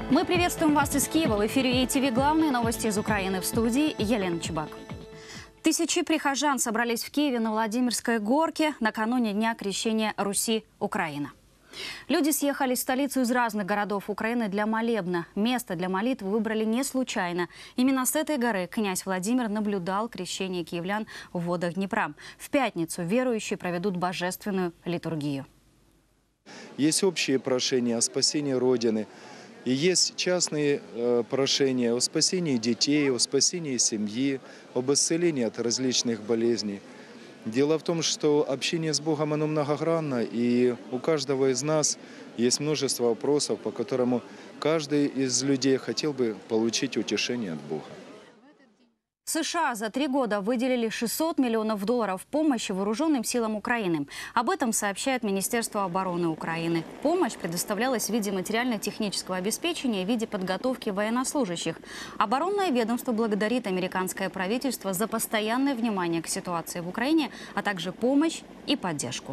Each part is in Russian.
Мы приветствуем вас из Киева. В эфире ЕТВ «Главные новости из Украины». В студии Елена Чебак. Тысячи прихожан собрались в Киеве на Владимирской горке накануне Дня крещения Руси Украина. Люди съехались в столицу из разных городов Украины для молебна. Место для молитвы выбрали не случайно. Именно с этой горы князь Владимир наблюдал крещение киевлян в водах Днепра. В пятницу верующие проведут божественную литургию. Есть общие прошения о спасении Родины. И есть частные прошения о спасении детей, о спасении семьи, об исцелении от различных болезней. Дело в том, что общение с Богом, оно многогранно, и у каждого из нас есть множество вопросов, по которым каждый из людей хотел бы получить утешение от Бога. США за 3 года выделили $600 миллионов помощи вооруженным силам Украины. Об этом сообщает Министерство обороны Украины. Помощь предоставлялась в виде материально-технического обеспечения и в виде подготовки военнослужащих. Оборонное ведомство благодарит американское правительство за постоянное внимание к ситуации в Украине, а также помощь и поддержку.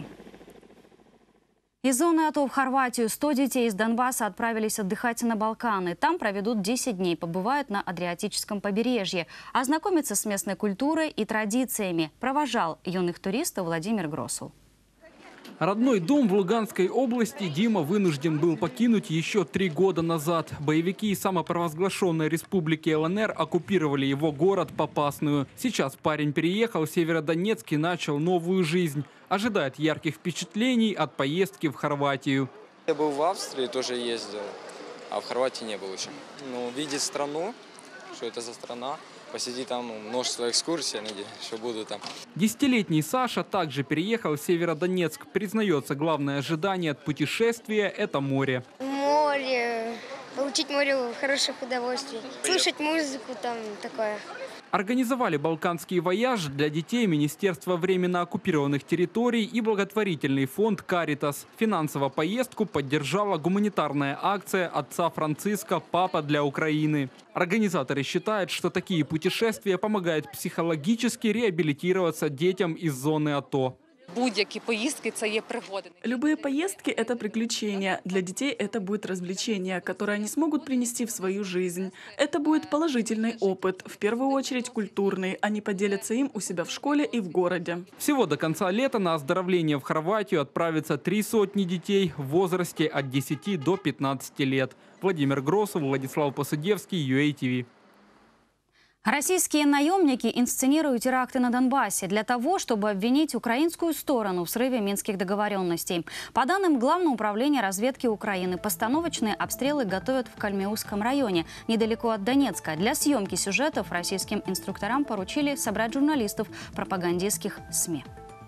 Из зоны АТО в Хорватию 100 детей из Донбасса отправились отдыхать на Балканы. Там проведут 10 дней, побывают на Адриатическом побережье. Ознакомиться с местной культурой и традициями провожал юных туристов Владимир Гросул. Родной дом в Луганской области Дима вынужден был покинуть еще 3 года назад. Боевики из самопровозглашенной республики ЛНР оккупировали его город Попасную. Сейчас парень переехал в Северодонецк и начал новую жизнь. Ожидает ярких впечатлений от поездки в Хорватию. Я был в Австрии, тоже ездил, а в Хорватии не был еще. Ну, видеть страну, что это за страна. Посетить там множество экскурсий, что буду там. 10-летний Саша также переехал в Северодонецк. Признается, главное ожидание от путешествия – это море. Море, получить море хороших удовольствий, слушать музыку там такое. Организовали балканский вояж для детей Министерство временно оккупированных территорий и благотворительный фонд «Каритас». Финансово поездку поддержала гуманитарная акция отца Франциска «Папа для Украины». Организаторы считают, что такие путешествия помогают психологически реабилитироваться детям из зоны АТО. Будь-які поїздки – це є пригоди. Любые поездки – это приключения. Для детей это будет развлечение, которое они смогут принести в свою жизнь. Это будет положительный опыт, в первую очередь культурный. Они поделятся им у себя в школе и в городе. Всего до конца лета на оздоровление в Хорватию отправится 300 детей в возрасте от 10 до 15 лет. Владимир Гросул, Владислав Посудевский, ЮАТВ. Российские наемники инсценируют теракты на Донбассе для того, чтобы обвинить украинскую сторону в срыве минских договоренностей. По данным Главного управления разведки Украины, постановочные обстрелы готовят в Кальмеусском районе, недалеко от Донецка. Для съемки сюжетов российским инструкторам поручили собрать журналистов пропагандистских СМИ.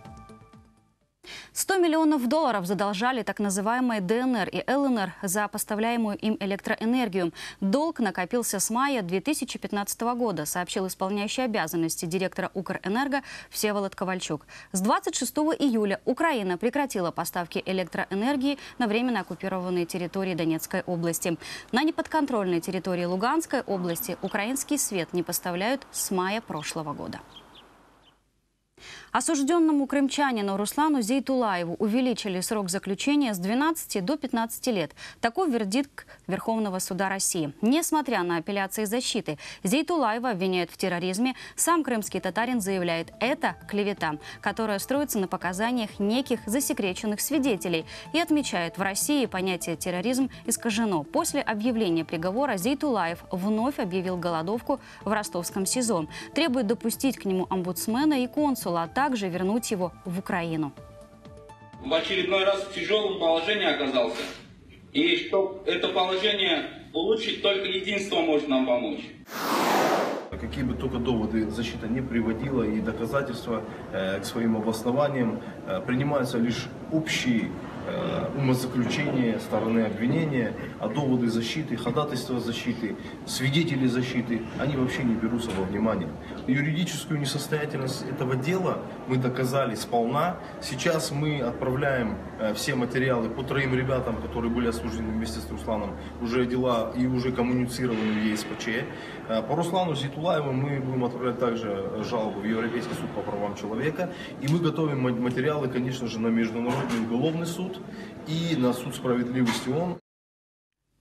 $100 миллионов задолжали так называемые ДНР и ЛНР за поставляемую им электроэнергию. Долг накопился с мая 2015 года, сообщил исполняющий обязанности директора Укрэнерго Всеволод Ковальчук. С 26 июля Украина прекратила поставки электроэнергии на временно оккупированные территории Донецкой области. На неподконтрольной территории Луганской области украинский свет не поставляют с мая прошлого года. Осужденному крымчанину Руслану Зейтулаеву увеличили срок заключения с 12 до 15 лет. Такой вердикт Верховного суда России. Несмотря на апелляции защиты, Зейтулаева обвиняют в терроризме. Сам крымский татарин заявляет, это клевета, которая строится на показаниях неких засекреченных свидетелей. И отмечает, в России понятие терроризм искажено. После объявления приговора Зейтулаев вновь объявил голодовку в ростовском СИЗО. Требует допустить к нему омбудсмена и консула, а также вернуть его в Украину. В очередной раз в тяжелом положении оказался. И чтобы это положение улучшить, только единство может нам помочь. Какие бы только доводы защита не приводила и доказательства к своим обоснованиям, принимаются лишь общие умозаключения стороны обвинения, а доводы защиты, ходатайства защиты, свидетели защиты, они вообще не берутся во внимание. Юридическую несостоятельность этого дела мы доказали сполна. Сейчас мы отправляем все материалы по 3 ребятам, которые были осуждены вместе с Русланом, уже дела и уже коммуницированы в ЕСПЧ. По Руслану Зейтулаеву мы будем отправлять также жалобу в Европейский суд по правам человека. И мы готовим материалы, конечно же, на Международный уголовный суд и на суд справедливости ООН.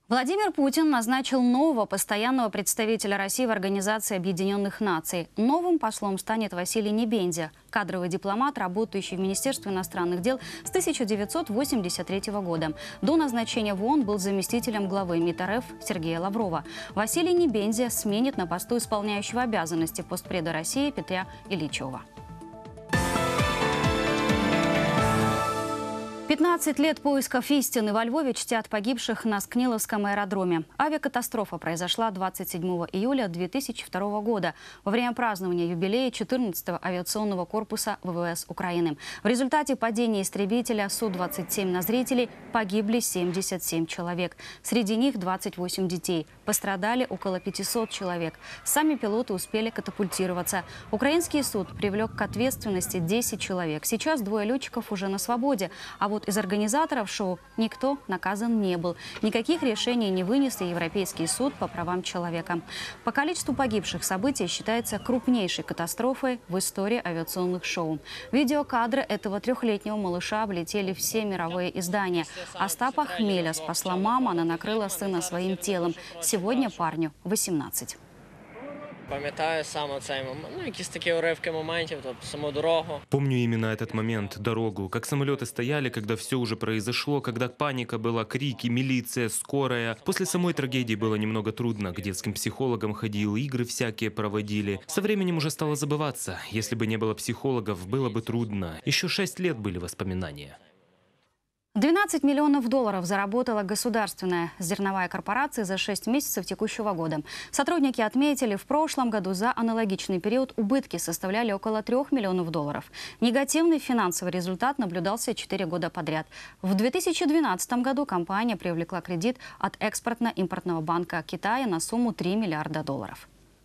Владимир Путин назначил нового постоянного представителя России в Организации Объединенных Наций. Новым послом станет Василий Небензя, кадровый дипломат, работающий в Министерстве иностранных дел с 1983 года. До назначения в ООН был заместителем главы МИД РФ Сергея Лаврова. Василий Небензя сменит на посту исполняющего обязанности постпреда России Петра Ильичева. 15 лет поисков истины во Львове чтят погибших на Скниловском аэродроме. Авиакатастрофа произошла 27 июля 2002 года во время празднования юбилея 14-го авиационного корпуса ВВС Украины. В результате падения истребителя Су-27 на зрителей погибли 77 человек. Среди них 28 детей. Пострадали около 500 человек. Сами пилоты успели катапультироваться. Украинский суд привлек к ответственности 10 человек. Сейчас двое летчиков уже на свободе. А вот из организаторов шоу никто наказан не был. Никаких решений не вынес и Европейский суд по правам человека. По количеству погибших событий считается крупнейшей катастрофой в истории авиационных шоу. Видеокадры этого трехлетнего малыша облетели все мировые издания. Остапа Хмеля спасла мама, она накрыла сына своим телом. Сегодня парню 18. Пам'ятаю саме цей момент, якісь такі уривки моментів, тобто саму дорогу. Помню именно этот момент, дорогу, как самолеты стояли, когда все уже произошло, когда паника была, крики, милиция, скорая. После самой трагедии было немного трудно, к детским психологам ходил, игры всякие проводили. Со временем уже стало забываться. Если бы не было психологов, было бы трудно. Еще 6 лет были воспоминания. 12 миллионов долларов заработала государственная зерновая корпорация за 6 месяцев текущего года. Сотрудники отметили, в прошлом году за аналогичный период убытки составляли около 3 миллионов долларов. Негативный финансовый результат наблюдался 4 года подряд. В 2012 году компания привлекла кредит от экспортно-импортного банка Китая на сумму 3 миллиарда долларов.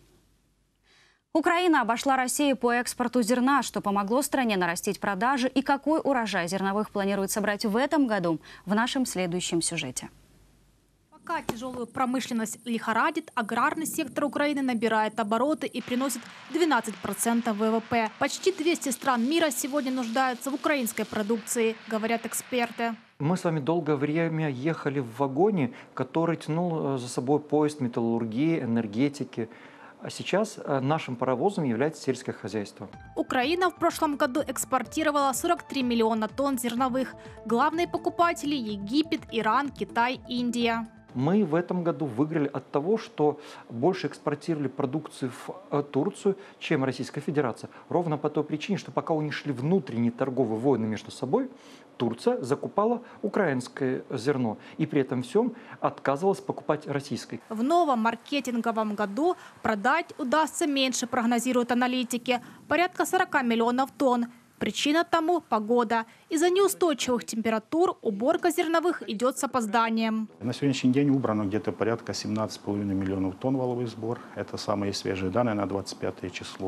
Украина обошла Россию по экспорту зерна, что помогло стране нарастить продажи. И какой урожай зерновых планирует собрать в этом году, в нашем следующем сюжете. Пока тяжелую промышленность лихорадит, аграрный сектор Украины набирает обороты и приносит 12% ВВП. Почти 200 стран мира сегодня нуждаются в украинской продукции, говорят эксперты. Мы с вами долгое время ехали в вагоне, который тянул за собой поезд металлургии, энергетики. А сейчас нашим паровозом является сельское хозяйство. Украина в прошлом году экспортировала 43 миллиона тонн зерновых. Главные покупатели – Египет, Иран, Китай, Индия. Мы в этом году выиграли от того, что больше экспортировали продукцию в Турцию, чем Российская Федерация. Ровно по той причине, что пока у них шли внутренние торговые войны между собой, Турция закупала украинское зерно и при этом всем отказывалась покупать российское. В новом маркетинговом году продать удастся меньше, прогнозируют аналитики. Порядка 40 миллионов тонн. Причина тому – погода. Из-за неустойчивых температур уборка зерновых идет с опозданием. На сегодняшний день убрано где-то порядка 17,5 миллионов тонн валовый сбор. Это самые свежие данные на 25 число.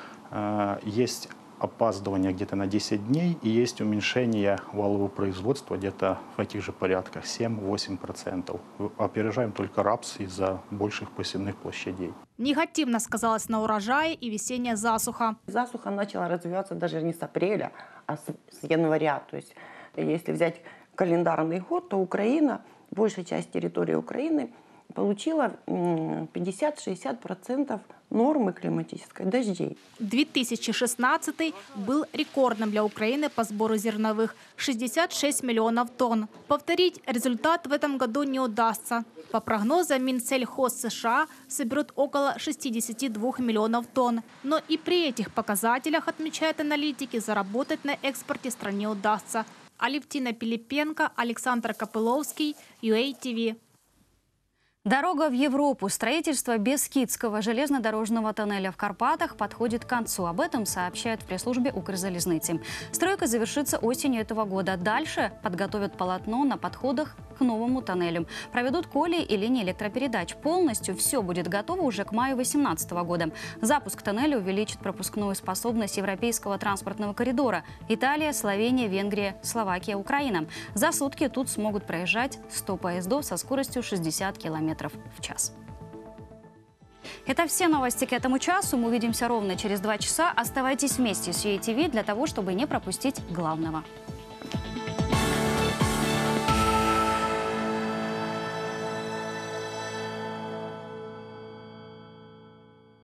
Есть опаздывание где-то на 10 дней и есть уменьшение валового производства где-то в этих же порядках 7-8%. Опережаем только рапс из-за больших посевных площадей. Негативно сказалось на урожае и весенняя засуха. Засуха начала развиваться даже не с апреля, а с января. То есть если взять календарный год, то Украина, большая часть территории Украины получила 50-60% нормы климатической дождей. 2016 был рекордным для Украины по сбору зерновых – 66 миллионов тонн. Повторить результат в этом году не удастся. По прогнозам Минсельхоз США соберут около 62 миллионов тонн. Но и при этих показателях, отмечают аналитики, заработать на экспорте стране удастся. Алевтина Пилипенко, Александр Копыловский, UA-TV. Дорога в Европу. Строительство Бескидского железнодорожного тоннеля в Карпатах подходит к концу. Об этом сообщают в пресс-службе Укрзалезницы. Стройка завершится осенью этого года. Дальше подготовят полотно на подходах к новому тоннелю. Проведут колеи и линии электропередач. Полностью все будет готово уже к маю 2018 года. Запуск тоннеля увеличит пропускную способность европейского транспортного коридора. Италия, Словения, Венгрия, Словакия, Украина. За сутки тут смогут проезжать 100 поездов со скоростью 60 км в час. Это все новости к этому часу. Мы увидимся ровно через 2 часа. Оставайтесь вместе с UA-TV для того, чтобы не пропустить главного.